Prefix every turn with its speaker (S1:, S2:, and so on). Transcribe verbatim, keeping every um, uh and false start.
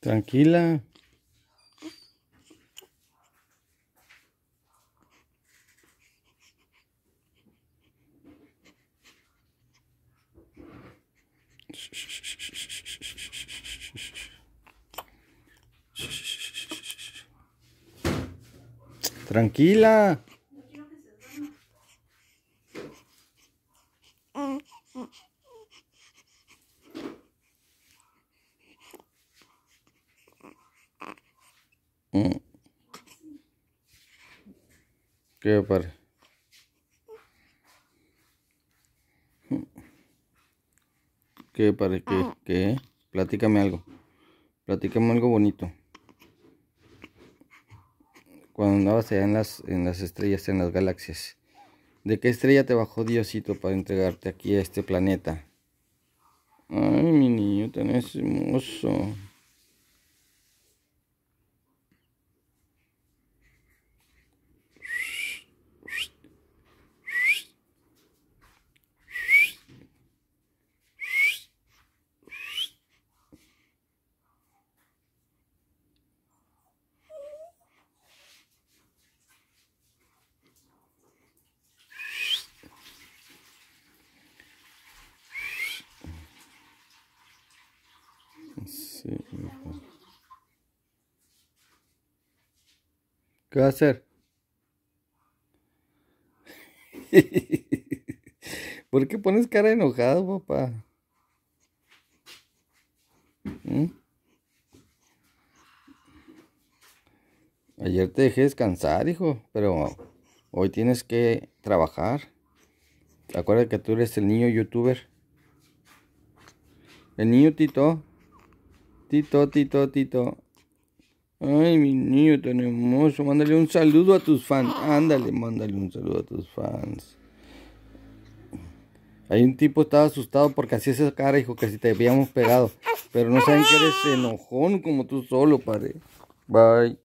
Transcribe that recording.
S1: Tranquila. Tranquila. Mm. ¿Qué, padre? ¿Qué, padre? ¿Qué? ¿Qué? Platícame algo. Platícame algo bonito. Cuando andabas allá en las, en las estrellas, en las galaxias, ¿de qué estrella te bajó Diosito para entregarte aquí a este planeta? Ay, mi niño tan hermoso. Sí. ¿Qué va a hacer? ¿Por qué pones cara enojado, papá? ¿Mm? Ayer te dejé descansar, hijo, pero hoy tienes que trabajar. Acuérdate que tú eres el niño youtuber. El niño Tito. Tito, Tito, Tito. Ay, mi niño tan hermoso. Mándale un saludo a tus fans. Ándale, mándale un saludo a tus fans. Hay un tipo estaba asustado porque hacía esa cara, hijo, que si te habíamos pegado. Pero no saben que eres enojón como tú solo, padre. Bye.